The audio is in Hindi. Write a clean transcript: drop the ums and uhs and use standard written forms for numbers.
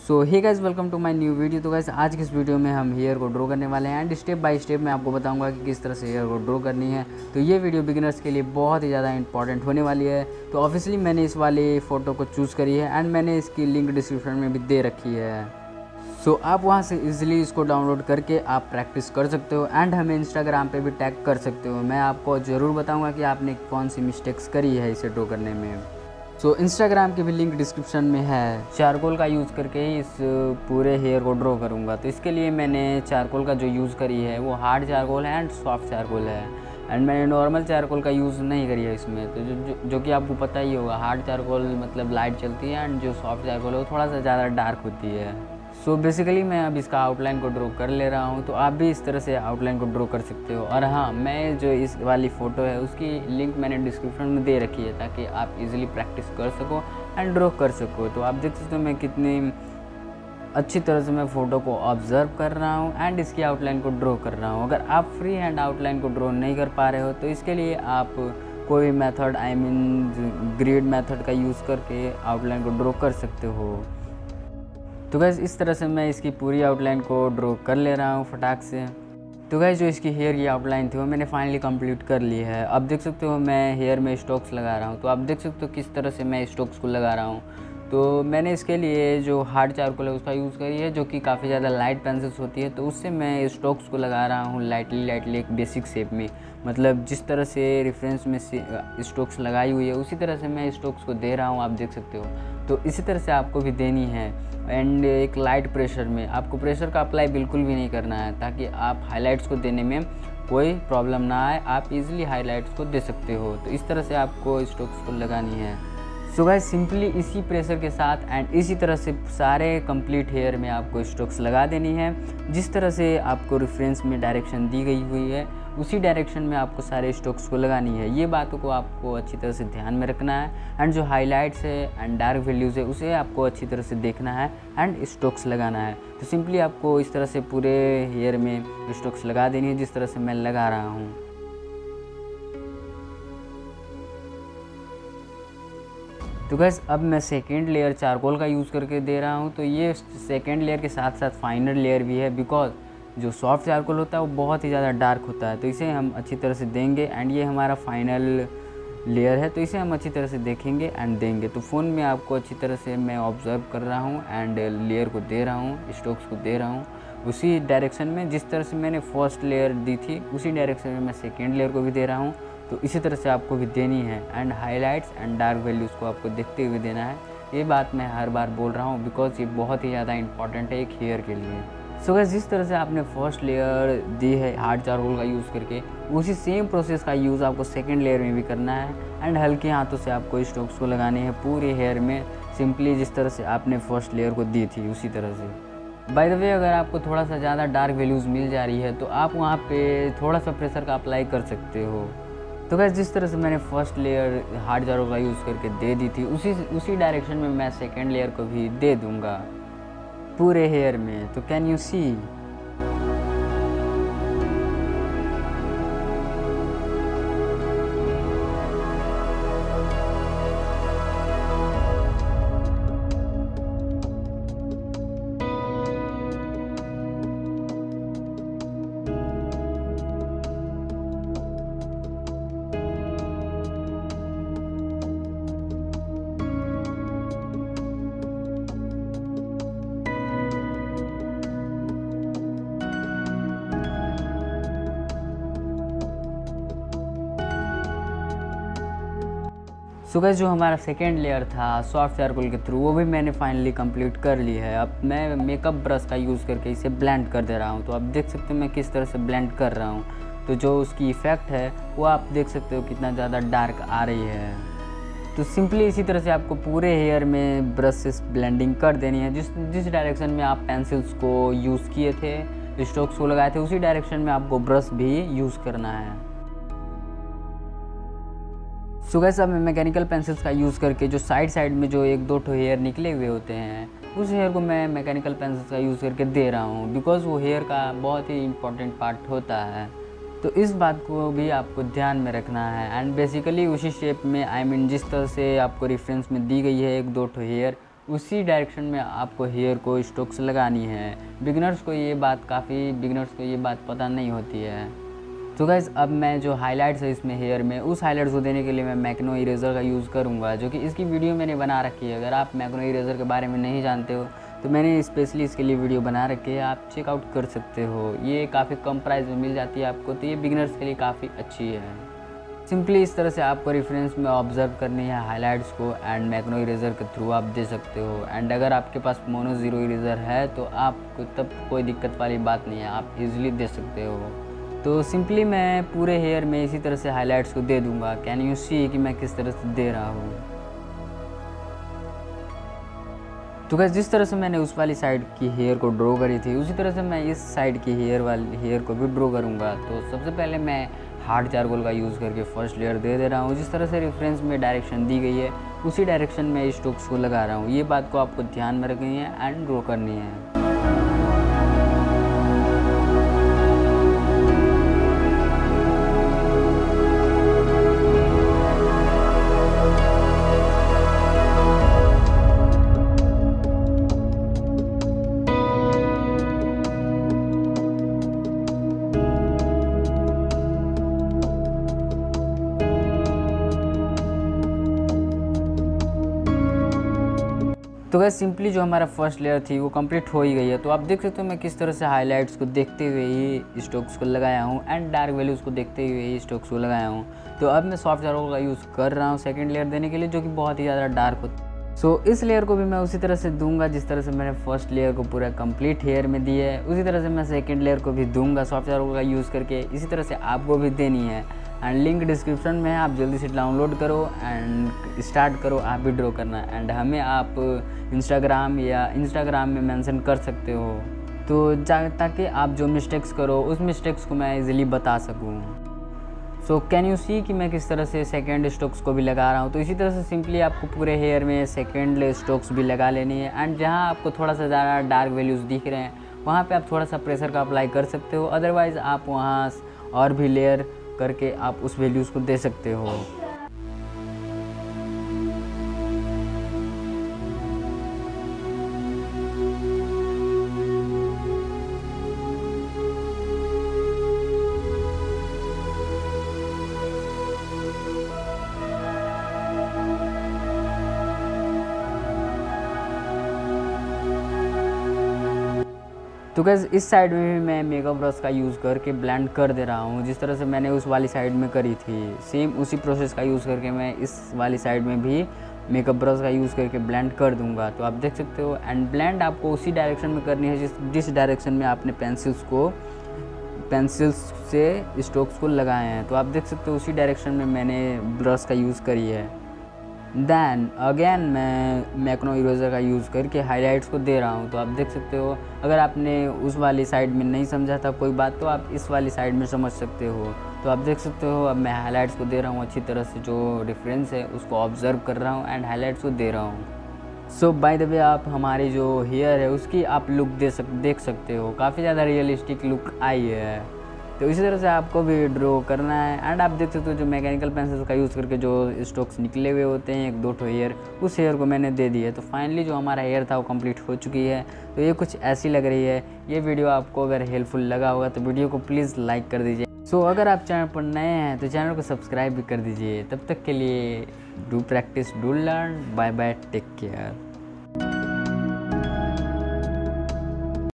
So hey guys, welcome to my new video. तो गाइस आज की इस वीडियो में हम हेयर को ड्रॉ करने वाले हैं एंड स्टेप बाय स्टेप मैं आपको बताऊंगा कि किस तरह से हेयर को ड्रॉ करनी है। तो ये वीडियो बिगिनर्स के लिए बहुत ही ज़्यादा इंपॉर्टेंट होने वाली है। तो ऑब्वियसली मैंने इस वाली फ़ोटो को चूज़ करी है एंड मैंने इसकी लिंक डिस्क्रिप्शन में भी दे रखी है। सो आप वहाँ से इजीली इसको डाउनलोड करके आप प्रैक्टिस कर सकते हो एंड हमें इंस्टाग्राम पे भी टैग कर सकते हो। मैं आपको ज़रूर बताऊँगा कि आपने कौन सी मिस्टेक्स करी है इसे ड्रॉ करने में। सो इंस्टाग्राम की भी लिंक डिस्क्रिप्शन में है। चारकोल का यूज़ करके ही इस पूरे हेयर को ड्रॉ करूँगा। तो इसके लिए मैंने चारकोल का जो यूज़ करी है वो हार्ड चारकोल है एंड सॉफ्ट चारकोल है एंड मैंने नॉर्मल चारकोल का यूज़ नहीं करी है इसमें। तो जो कि आपको पता ही होगा, हार्ड चारकोल मतलब लाइट चलती है एंड जो सॉफ्ट चारकोल है वो थोड़ा सा ज़्यादा डार्क होती है। सो बेसिकली मैं अब इसका आउटलाइन को ड्रॉ कर ले रहा हूँ। तो आप भी इस तरह से आउटलाइन को ड्रॉ कर सकते हो। और हाँ, मैं जो इस वाली फ़ोटो है उसकी लिंक मैंने डिस्क्रिप्शन में दे रखी है ताकि आप इजीली प्रैक्टिस कर सको एंड ड्रॉ कर सको। तो आप देख सकते हो मैं कितनी अच्छी तरह से मैं फ़ोटो को ऑब्ज़र्व कर रहा हूँ एंड इसकी आउटलाइन को ड्रॉ कर रहा हूँ। अगर आप फ्री हैंड आउटलाइन को ड्रॉ नहीं कर पा रहे हो तो इसके लिए आप कोई भी मेथड ग्रिड मेथड का यूज़ करके आउटलाइन को ड्रॉ कर सकते हो। तो गाइस इस तरह से मैं इसकी पूरी आउटलाइन को ड्रॉ कर ले रहा हूँ फटाक से। तो गाइस जो इसकी हेयर की आउटलाइन थी वो मैंने फाइनली कंप्लीट कर ली है। अब देख सकते हो मैं हेयर में स्टोक्स लगा रहा हूँ। तो आप देख सकते हो किस तरह से मैं स्टोक्स को लगा रहा हूँ। तो मैंने इसके लिए जो हार्ड चारकोल है उसका यूज़ करी है, जो कि काफ़ी ज़्यादा लाइट पेंसिल्स होती है। तो उससे मैं स्टोक्स को लगा रहा हूँ लाइटली एक बेसिक शेप में। मतलब जिस तरह से रेफरेंस में स्टोक्स लगाई हुई है उसी तरह से मैं स्टोक्स को दे रहा हूँ, आप देख सकते हो। तो इसी तरह से आपको भी देनी है एंड एक लाइट प्रेशर में। आपको प्रेशर का अप्लाई बिल्कुल भी नहीं करना है ताकि आप हाइलाइट्स को देने में कोई प्रॉब्लम ना आए, आप इजीली हाइलाइट्स को दे सकते हो। तो इस तरह से आपको स्टोक्स को लगानी है। सो गाइस सिंपली इसी प्रेशर के साथ एंड इसी तरह से सारे कंप्लीट हेयर में आपको स्टोक्स लगा देनी है। जिस तरह से आपको रेफरेंस में डायरेक्शन दी गई हुई है उसी डायरेक्शन में आपको सारे स्टोक्स को लगानी है। ये बातों को आपको अच्छी तरह से ध्यान में रखना है एंड जो हाइलाइट्स है एंड डार्क वैल्यूज़ है उसे आपको अच्छी तरह से देखना है एंड स्टोक्स लगाना है। तो सिंपली आपको इस तरह से पूरे हेयर में स्टोक्स लगा देनी है जिस तरह से मैं लगा रहा हूँ। तो गैस अब मैं सेकेंड लेयर चारकोल का यूज़ करके दे रहा हूँ। तो ये सेकेंड लेयर के साथ साथ फाइनल लेयर भी है, बिकॉज जो सॉफ्ट चारकोल होता है वो बहुत ही ज़्यादा डार्क होता है। तो इसे हम अच्छी तरह से देंगे एंड ये हमारा फाइनल लेयर है। तो इसे हम अच्छी तरह से देखेंगे एंड देंगे। तो फ़ोन में आपको अच्छी तरह से मैं ऑब्ज़र्व कर रहा हूँ एंड लेयर को दे रहा हूँ, स्टोक्स को दे रहा हूँ उसी डायरेक्शन में जिस तरह से मैंने फर्स्ट लेयर दी थी उसी डायरेक्शन में मैं सेकेंड लेयर को भी दे रहा हूँ। तो इसी तरह से आपको भी देनी है and highlights and dark values को आपको देखते हुए देना है। ये बात मैं हर बार बोल रहा हूँ बिकॉज ये बहुत ही ज़्यादा इंपॉर्टेंट है एक हेयर के लिए। सो गाइस जिस तरह से आपने फर्स्ट लेयर दी है हार्ड चारकोल का यूज़ करके, उसी सेम प्रोसेस का यूज़ आपको सेकेंड लेयर में भी करना है एंड हल्के हाथों से आपको स्टोक्स को लगाने हैं पूरे हेयर में, सिंपली जिस तरह से आपने फर्स्ट लेयर को दी थी उसी तरह से। बाय द वे, अगर आपको थोड़ा सा ज़्यादा डार्क वैल्यूज़ मिल जा रही है तो आप वहाँ पे थोड़ा सा प्रेशर का अप्लाई कर सकते हो। तो गाइस जिस तरह से मैंने फर्स्ट लेयर हार्ड चारकोल का यूज़ करके दे दी थी उसी डायरेक्शन में मैं सेकेंड लेयर को भी दे दूँगा पूरे हेयर में। तो can you see. So guys जो हमारा सेकेंड लेयर था सॉफ्ट चारकोल के थ्रू वो भी मैंने फाइनली कंप्लीट कर ली है। अब मैं मेकअप ब्रश का यूज़ करके इसे ब्लेंड कर दे रहा हूँ। तो आप देख सकते हो मैं किस तरह से ब्लेंड कर रहा हूँ। तो जो उसकी इफ़ेक्ट है वो आप देख सकते हो कितना ज़्यादा डार्क आ रही है। तो सिंपली इसी तरह से आपको पूरे हेयर में ब्रश से ब्लेंडिंग कर देनी है। जिस डायरेक्शन में आप पेंसिल्स को यूज़ किए थे, स्ट्रोक्स को लगाए थे, उसी डायरेक्शन में आपको ब्रश भी यूज़ करना है। सो गाइस अब मैं मैकेनिकल पेंसिल्स का यूज़ करके जो साइड में जो एक दो ठो हेयर निकले हुए होते हैं उस हेयर को मैं मैकेनिकल पेंसिल्स का यूज़ करके दे रहा हूँ, बिकॉज़ वो हेयर का बहुत ही इम्पोर्टेंट पार्ट होता है। तो इस बात को भी आपको ध्यान में रखना है एंड बेसिकली उसी शेप में जिस तरह से आपको रेफरेंस में दी गई है एक दो ठो हेयर उसी डायरेक्शन में आपको हेयर को स्ट्रोक्स लगानी है। बिगिनर्स को ये बात पता नहीं होती है। तो गाइज़ अब मैं जो हाइलाइट्स है इसमें हेयर में, उस हाइलाइट्स को देने के लिए मैं मैक्नो इरेज़र का यूज़ करूँगा, जो कि इसकी वीडियो मैंने बना रखी है। अगर आप मैक्नो इरेज़र के बारे में नहीं जानते हो तो मैंने स्पेशली इसके लिए वीडियो बना रखी है, आप चेकआउट कर सकते हो। ये काफ़ी कम प्राइस में मिल जाती है आपको, तो ये बिगिनर्स के लिए काफ़ी अच्छी है। सिंपली इस तरह से आपको रेफरेंस में ऑब्जर्व करनी है हाइलाइट्स को एंड मैक्नो इरेज़र के थ्रू आप दे सकते हो। एंड अगर आपके पास मोनो ज़ीरो इरेज़र है तो आपको तब कोई दिक्कत वाली बात नहीं है, आप इजीली दे सकते हो। तो सिंपली मैं पूरे हेयर में इसी तरह से हाइलाइट्स को दे दूंगा। कैन यू सी कि मैं किस तरह से दे रहा हूँ। तो गाइस जिस तरह से मैंने उस वाली साइड की हेयर को ड्रॉ करी थी, उसी तरह से मैं इस साइड की हेयर को भी ड्रॉ करूँगा। तो सबसे पहले मैं हार्ड चारकोल का यूज़ करके फर्स्ट लेयर दे रहा हूँ। जिस तरह से रेफरेंस में डायरेक्शन दी गई है उसी डायरेक्शन में स्ट्रोक्स को लगा रहा हूँ। ये बात को आपको ध्यान में रखनी है एंड ड्रॉ करनी है। तो गाइस सिंपली जो हमारा फर्स्ट लेयर थी वो कंप्लीट हो ही गई है। तो आप देख सकते हो मैं किस तरह से हाइलाइट्स को देखते हुए ही स्ट्रोक्स को लगाया हूँ एंड डार्क वैल्यूज़ को देखते हुए ही स्ट्रोक्स को लगाया हूँ। तो अब मैं सॉफ्ट चारकोल का यूज़ कर रहा हूँ सेकंड लेयर देने के लिए, जो कि बहुत ही ज़्यादा डार्क होता है। सो इस लेयर को भी मैं उसी तरह से दूंगा जिस तरह से मैंने फर्स्ट लेयर को पूरा कंप्लीट हेयर में दी है, उसी तरह से मैं सेकेंड लेयर को भी दूंगा सॉफ्ट चारकोल का यूज़ करके। इसी तरह से आपको भी देनी है एंड लिंक डिस्क्रिप्शन में है, आप जल्दी से डाउनलोड करो एंड स्टार्ट करो आप भी ड्रॉ करना। एंड हमें आप इंस्टाग्राम में मेंशन कर सकते हो, तो ताकि आप जो मिस्टेक्स करो उस मिस्टेक्स को मैं इजीली बता सकूँ। सो कैन यू सी कि मैं किस तरह से सेकेंड स्ट्रोक्स को भी लगा रहा हूँ। तो इसी तरह से सिंपली आपको पूरे हेयर में सेकेंड स्ट्रोक्स भी लगा लेनी है। एंड जहाँ आपको थोड़ा सा ज़्यादा डार्क वैल्यूज़ दिख रहे हैं वहाँ पे आप थोड़ा सा प्रेशर का अप्लाई कर सकते हो, अदरवाइज़ आप वहाँ और भी लेयर करके आप उस वैल्यूज़ को दे सकते हो। तो गाइस इस साइड में भी मैं मेकअप ब्रश का यूज़ करके ब्लेंड कर दे रहा हूँ, जिस तरह से मैंने उस वाली साइड में करी थी सेम उसी प्रोसेस का यूज़ करके मैं इस वाली साइड में भी मेकअप ब्रश का यूज़ करके ब्लेंड कर दूंगा। तो आप देख सकते हो एंड ब्लेंड आपको उसी डायरेक्शन में करनी है जिस डायरेक्शन में आपने पेंसिल्स से स्ट्रोक्स को लगाए हैं। तो आप देख सकते हो उसी डायरेक्शन में मैंने ब्रश का यूज़ करी है। देन अगेन मैं मैक्नो इरेज़र का यूज़ करके हाइलाइट्स को दे रहा हूँ। तो आप देख सकते हो अगर आपने उस वाली साइड में नहीं समझा था कोई बात तो आप इस वाली साइड में समझ सकते हो। तो आप देख सकते हो अब मैं हाइलाइट्स को दे रहा हूँ अच्छी तरह से, जो डिफरेंस है उसको ऑब्जर्व कर रहा हूँ एंड हाइलाइट्स को दे रहा हूँ। सो बाय द वे आप हमारी जो हेयर है उसकी आप लुक देख सकते हो, काफ़ी ज़्यादा रियलिस्टिक लुक आई है। तो इसी तरह से आपको भी ड्रॉ करना है एंड आप देख सकते हो जो मैकेनिकल पेंसिल्स का यूज़ करके जो स्ट्रोक्स निकले हुए होते हैं एक दो ठो हेयर, उस हेयर को मैंने दे दी है। तो फाइनली जो हमारा हेयर था वो कंप्लीट हो चुकी है। तो ये कुछ ऐसी लग रही है। ये वीडियो आपको अगर हेल्पफुल लगा होगा तो वीडियो को प्लीज़ लाइक कर दीजिए। सो अगर आप चैनल पर नए हैं तो चैनल को सब्सक्राइब भी कर दीजिए। तब तक के लिए do practice do learn, bye bye, take care.